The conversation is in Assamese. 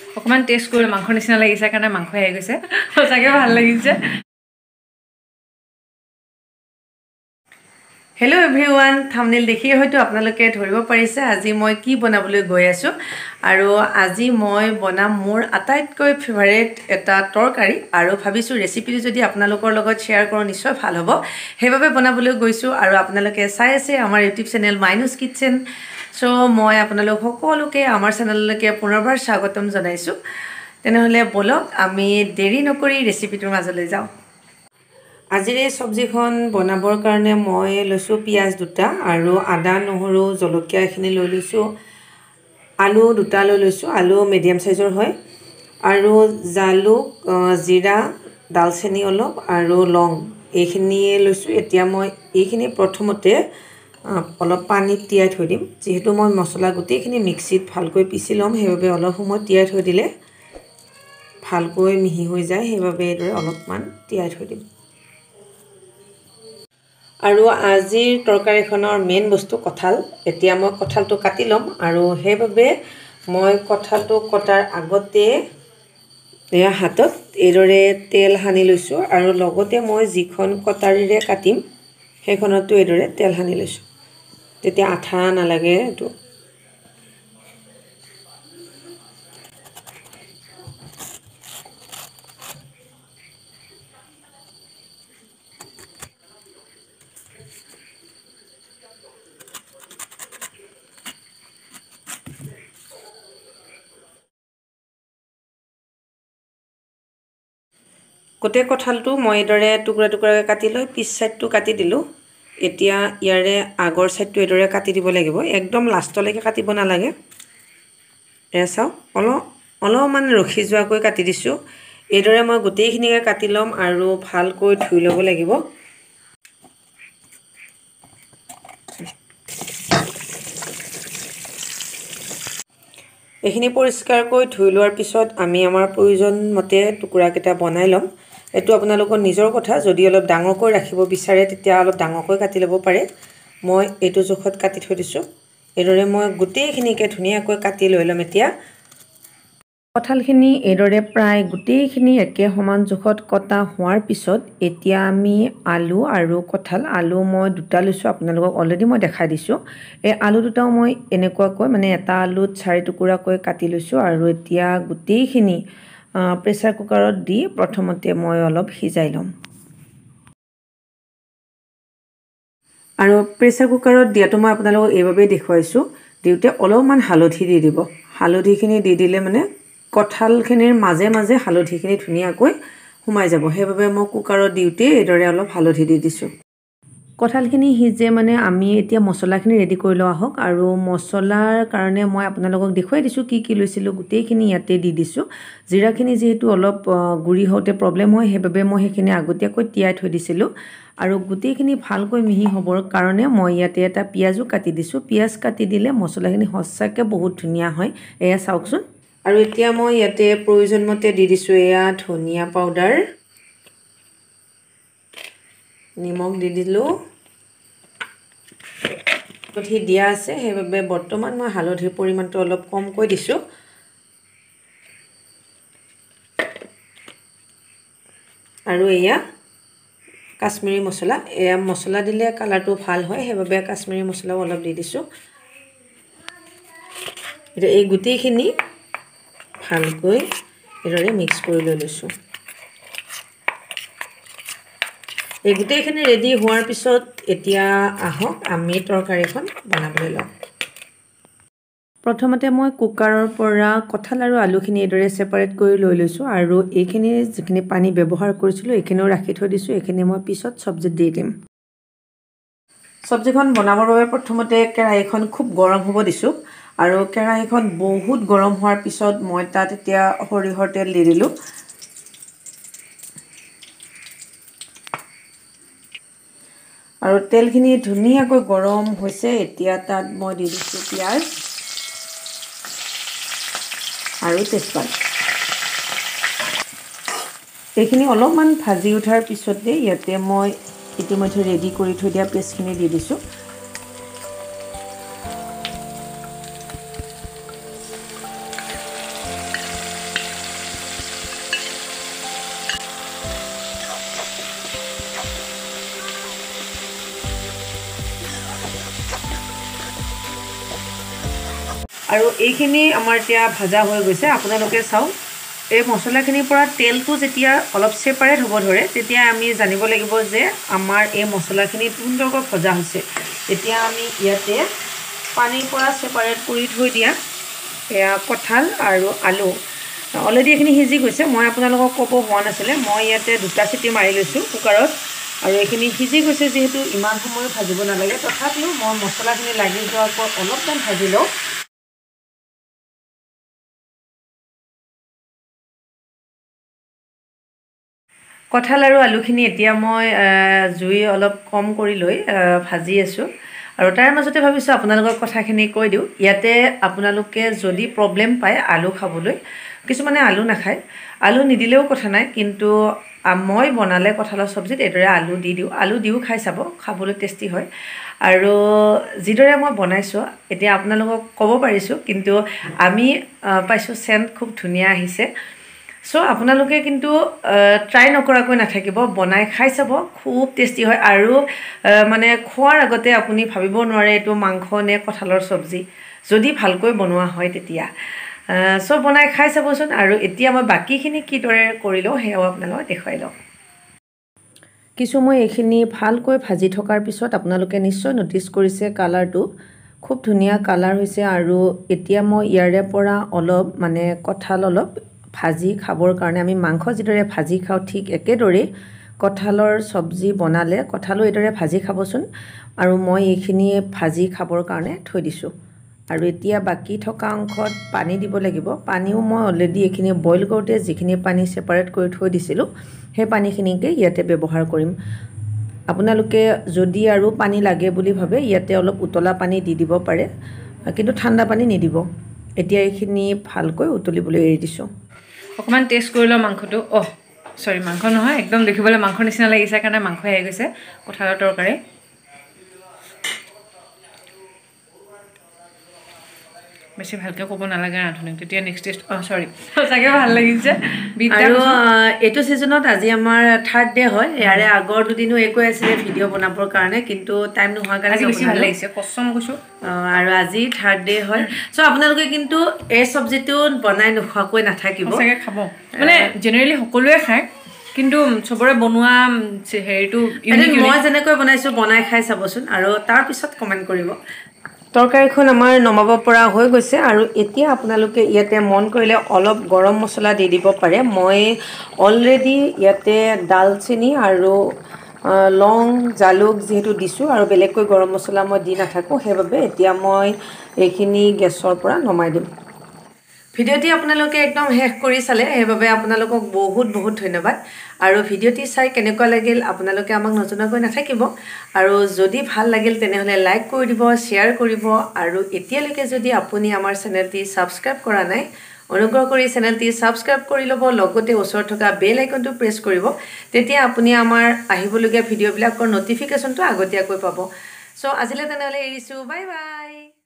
অকমান টেষ্ট কৰি মাংস নিচিনা লাগিছে কাৰণে মাংস আহি গৈছে সঁচাকৈ ভাল লাগিছে হেল্ল' এভৰিৱান থাম্বনেইল দেখি হয়তো আপোনালোকে ধৰিব পাৰিছে আজি মই কি বনাবলৈ গৈ আছোঁ আৰু আজি মই বনাম মোৰ আটাইতকৈ ফেভাৰিট এটা তৰকাৰী আৰু ভাবিছোঁ ৰেচিপিটো যদি আপোনালোকৰ লগত শ্বেয়াৰ কৰোঁ নিশ্চয় ভাল হ'ব সেইবাবে বনাবলৈ গৈছোঁ আৰু আপোনালোকে চাই আছে আমাৰ YouTube channel Mainu's kitchen show' মই আপোনালোক সকলোকে আমাৰ চেনেললৈকে পুনৰবাৰ স্বাগতম জনাইছোঁ তেনেহ'লে বলক আমি দেৰি নকৰি ৰেচিপিটোৰ মাজলৈ যাওঁ আজিৰ এই চব্জিখন বনাবৰ কাৰণে মই লৈছোঁ পিঁয়াজ দুটা আৰু আদা নহৰু জলকীয়া এখিনি লৈ লৈছোঁ আলু দুটা লৈ লৈছোঁ আলু মিডিয়াম সাইজৰ হয় আৰু জালুক জিৰা দালচেনি অলপ আৰু লং এইখিনিয়ে লৈছোঁ এতিয়া মই এইখিনি প্ৰথমতে অলপ পানীত তিয়াই থৈ দিম যেহেতু মই মছলা গোটেইখিনি মিক্সিত ভালকৈ পিচি ল'ম সেইবাবে অলপ সময় তিয়াই থৈ দিলে ভালকৈ মিহি হৈ যায় সেইবাবে এইদৰে অলপমান তিয়াই থৈ দিম আৰু আজিৰ তৰকাৰীখনৰ মেইন বস্তু কঁঠাল এতিয়া মই কঁঠালটো কাটি ল'ম আৰু সেইবাবে মই কঁঠালটো কটাৰ আগতে এয়া হাতত এইদৰে তেল সানি লৈছোঁ আৰু লগতে মই যিখন কটাৰীৰে কাটিম সেইখনতো এইদৰে তেল সানি লৈছোঁ তেতিয়া আঠা নালাগে এইটো গোটেই কঁঠালটো মই এইদৰে টুকুৰা টুকুৰাকৈ কাটি লৈ পিছ চাইডটো কাটি দিলোঁ এতিয়া ইয়াৰে আগৰ চাইডটো এইদৰে কাটি দিব লাগিব একদম লাষ্টলৈকে কাটিব নালাগে এয়া চাওক অলপমান ৰখি যোৱাকৈ কাটি দিছোঁ এইদৰে মই গোটেইখিনিকে কাটি ল'ম আৰু ভালকৈ ধুই ল'ব লাগিব এইখিনি পৰিষ্কাৰকৈ ধুই লোৱাৰ পিছত আমি আমাৰ প্ৰয়োজন মতে টুকুৰাকেইটা বনাই ল'ম এইটো আপোনালোকৰ নিজৰ কথা যদি অলপ ডাঙৰকৈ ৰাখিব বিচাৰে তেতিয়া অলপ ডাঙৰকৈ কাটি ল'ব পাৰে মই এইটো জোখত কাটি থৈ দিছোঁ এইদৰে মই গোটেইখিনিকে ধুনীয়াকৈ কাটি লৈ ল'ম এতিয়া কঁঠালখিনি এইদৰে প্ৰায় গোটেইখিনি একে সমান জোখত কটা হোৱাৰ পিছত এতিয়া আমি আলু আৰু কঁঠাল আলু মই দুটা লৈছোঁ আপোনালোকক অলৰেডি মই দেখাই দিছোঁ এই আলু দুটাও মই এনেকুৱাকৈ মানে এটা আলুত 4 টুকুৰাকৈ কাটি লৈছোঁ আৰু এতিয়া গোটেইখিনি প্ৰেছাৰ কুকাৰত দি প্ৰথমতে মই অলপ সিজাই ল'ম আৰু প্ৰেছাৰ কুকাৰত দিয়াটো মই আপোনালোকক এইভাবে দেখুৱাইছোঁ দিওঁতে অলপমান হালধি দি দিব হালধিখিনি দি দিলে মানে কঁঠালখিনিৰ মাজে মাজে হালধিখিনি ধুনীয়াকৈ সোমাই যাব সেইবাবে মই কুকাৰত দিওঁতে এইদৰে অলপ হালধি দি দিছোঁ কঁঠালখিনি সিজে মানে আমি এতিয়া মছলাখিনি ৰেডি কৰি লোৱা হওক আৰু মছলাৰ কাৰণে মই আপোনালোকক দেখুৱাই দিছোঁ কি কি লৈছিলোঁ গোটেইখিনি ইয়াতে দি দিছোঁ জিৰাখিনি যেহেতু অলপ গুৰি হওঁতে প্ৰব্লেম হয় সেইবাবে মই সেইখিনি আগতীয়াকৈ তিয়াই থৈ দিছিলোঁ আৰু গোটেইখিনি ভালকৈ মিহি হ'বৰ কাৰণে মই ইয়াতে এটা পিঁয়াজো কাটি দিছোঁ পিঁয়াজ কাটি দিলে মছলাখিনি সঁচাকৈ বহুত ধুনীয়া হয় এয়া চাওকচোন আৰু এতিয়া মই ইয়াতে প্ৰয়োজন মতে দি দিছোঁ এয়া ধনিয়া পাউডাৰ নিমখ দি দিলোঁ হালধি দিয়া আছে সেইবাবে বৰ্তমান মই হালধিৰ পৰিমাণটো অলপ কমকৈ দিছোঁ আৰু এয়া কাশ্মীৰী মছলা এয়া মছলা দিলে কালাৰটো ভাল হয় সেইবাবে কাশ্মীৰী মছলাও অলপ দি দিছোঁ এতিয়া এই গোটেইখিনি ভালকৈ এইদৰে মিক্স কৰি লৈ লৈছোঁ এই গোটেইখিনি ৰেডি হোৱাৰ পিছত এতিয়া আহক আমি তৰকাৰীখন বনাবলৈ লওঁ প্ৰথমতে মই কুকাৰৰ পৰা কঁঠাল আৰু আলুখিনি এইদৰে ছেপাৰেট কৰি লৈ লৈছোঁ আৰু এইখিনি যিখিনি পানী ব্যৱহাৰ কৰিছিলোঁ এইখিনিও ৰাখি থৈ দিছোঁ এইখিনি মই পিছত চব্জিত দি দিম চব্জিখন বনাবৰ বাবে প্ৰথমতে কেৰাহীখন খুব গৰম হ'ব দিছোঁ আৰু কেৰাহীখন বহুত গৰম হোৱাৰ পিছত মই তাত এতিয়া সৰিয়হৰ তেল দি দিলোঁ আৰু তেলখিনি ধুনীয়াকৈ গৰম হৈছে এতিয়া তাত মই দি দিছোঁ পিঁয়াজ আৰু তেজপাত এইখিনি অলপমান ভাজি উঠাৰ পিছতে ইয়াতে মই ইতিমধ্যে ৰেডি কৰি থৈ দিয়া পেষ্টখিনি দি দিছোঁ আৰু এইখিনি আমাৰ এতিয়া ভাজা হৈ গৈছে আপোনালোকে চাওক এই মছলাখিনিৰ পৰা তেলটো যেতিয়া অলপ সেপাৰেট হ'ব ধৰে তেতিয়া আমি জানিব লাগিব যে আমাৰ এই মছলাখিনি সুন্দৰকৈ ভজা হৈছে এতিয়া আমি ইয়াতে পানীৰ পৰা সেপাৰেট কৰি থৈ দিয়া এয়া কঁঠাল আৰু আলু অলৰেডি এইখিনি সিজি গৈছে মই আপোনালোকক ক'ব হোৱা নাছিলে মই ইয়াতে দুটা চিটি মাৰি লৈছোঁ কুকাৰত আৰু এইখিনি সিজি গৈছে যিহেতু ইমান সময় ভাজিব নালাগে তথাপিও মই মছলাখিনি লাগি যোৱাৰ পৰ অলপমান ভাজি লওঁ কঁঠাল আৰু আলুখিনি এতিয়া মই জুই অলপ কম কৰি লৈ ভাজি আছোঁ আৰু তাৰ মাজতে ভাবিছোঁ আপোনালোকক কথাখিনি কৈ দিওঁ ইয়াতে আপোনালোকে যদি প্ৰব্লেম পায় আলু খাবলৈ কিছুমানে আলু নাখায় আলু নিদিলেও কথা নাই কিন্তু মই বনালে কঁঠালৰ চব্জিত এইদৰে আলু দি দিওঁ আলু দিও খাই চাব খাবলৈ টেষ্টি হয় আৰু যিদৰে মই বনাইছোঁ এতিয়া আপোনালোকক ক'ব পাৰিছোঁ কিন্তু আমি পাইছোঁ চেণ্ট খুব ধুনীয়া আহিছে সো আপোনালোকে কিন্তু ট্ৰাই নকৰাকৈ নাথাকিব বনাই খাই চাব খুব টেষ্টি হয় আৰু মানে খোৱাৰ আগতে আপুনি ভাবিব নোৱাৰে এইটো মাংস নে কঁঠালৰ চব্জি যদি ভালকৈ বনোৱা হয় তেতিয়া সো বনাই খাই চাবচোন আৰু এতিয়া মই বাকিখিনি কিদৰে কৰিলোঁ সেয়াও আপোনালোকক দেখুৱাই লওঁ কিছু মই এইখিনি ভালকৈ ভাজি থকাৰ পিছত আপোনালোকে নিশ্চয় নটিচ কৰিছে কালাৰটো খুব ধুনীয়া কালাৰ হৈছে আৰু এতিয়া মই ইয়াৰে পৰা অলপ মানে কঁঠাল অলপ ভাজি খাবৰ কাৰণে আমি মাংস যিদৰে ভাজি খাওঁ ঠিক একেদৰে কঁঠালৰ চব্জি বনালে কঁঠালো এইদৰে ভাজি খাবচোন আৰু মই এইখিনি ভাজি খাবৰ কাৰণে থৈ দিছোঁ আৰু এতিয়া বাকি থকা অংশত পানী দিব লাগিব পানীও মই অলৰেডি এইখিনি বইল কৰোঁতে যিখিনি পানী সেপাৰেট কৰি থৈ দিছিলোঁ সেই পানীখিনিকে ইয়াতে ব্যৱহাৰ কৰিম আপোনালোকে যদি আৰু পানী লাগে বুলি ভাবে ইয়াতে অলপ উতলা পানী দি দিব পাৰে কিন্তু ঠাণ্ডা পানী নিদিব এতিয়া এইখিনি ভালকৈ উতলিবলৈ এৰি দিছোঁ অকমান টেষ্ট কৰি লওঁ মাংসটো সৰি মাংস নহয় একদম দেখিবলৈ মাংসৰ নিচিনা লাগিছে কাৰণে মাংস আহি গৈছে কঁঠালৰ তৰকাৰী বেছি ভালকৈ ক'ব নালাগে ৰান্ধনীক তেতিয়া নেক্সট টেষ্ট সৰি সঁচাকৈ ভাল লাগিছে আৰু এইটো ছিজনত আজি আমাৰ থাৰ্ড ডে হয় ইয়াৰে আগৰ দুদিনো একো আছিলে ভিডিঅ' বনাবৰ কাৰণে কিন্তু টাইম নোহোৱাৰ কাৰণে বেছি ভাল লাগিছে কচম কৈছোঁ আৰু আজি থাৰ্ড ডে হয় চ' আপোনালোকে কিন্তু এই চব্জিটো বনাই নোখোৱাকৈ নাথাকিব সঁচাকৈ খাব মানে জেনেৰেলি সকলোৱে খায় কিন্তু চবৰে বনোৱা হেৰিটো মই যেনেকৈ বনাইছোঁ বনাই খাই চাবচোন আৰু তাৰপিছত কমেণ্ট কৰিব তৰকাৰীখন আমাৰ নমাব পৰা হৈ গৈছে আৰু এতিয়া আপোনালোকে ইয়াতে মন কৰিলে অলপ গৰম মছলা দি দিব পাৰে মই অলৰেডি ইয়াতে দালচেনি আৰু লং জালুক যিহেতু দিছোঁ আৰু বেলেগকৈ গৰম মছলা মই দি নাথাকোঁ সেইবাবে এতিয়া মই এইখিনি গেছৰ পৰা নমাই দিম ভিডিঅ'টি আপোনালোকে একদম শেষ কৰি চালে সেইবাবে আপোনালোকক বহুত বহুত ধন্যবাদ আৰু ভিডিঅ'টি চাই কেনেকুৱা লাগিল আপোনালোকে আমাক নজনাকৈ নাথাকিব আৰু যদি ভাল লাগিল তেনেহ'লে লাইক কৰি দিব শ্বেয়াৰ কৰিব আৰু এতিয়ালৈকে যদি আপুনি আমাৰ চেনেলটি ছাবস্ক্ৰাইব কৰা নাই অনুগ্ৰহ কৰি চেনেলটি ছাবস্ক্ৰাইব কৰি ল'ব লগতে ওচৰত থকা বেল আইকনটো প্ৰেছ কৰিব তেতিয়া আপুনি আমাৰ আহিবলগীয়া ভিডিঅ'বিলাকৰ নটিফিকেশ্যনটো আগতীয়াকৈ পাব চ' আজিলৈ তেনেহ'লে এৰিছোঁ বাই বাই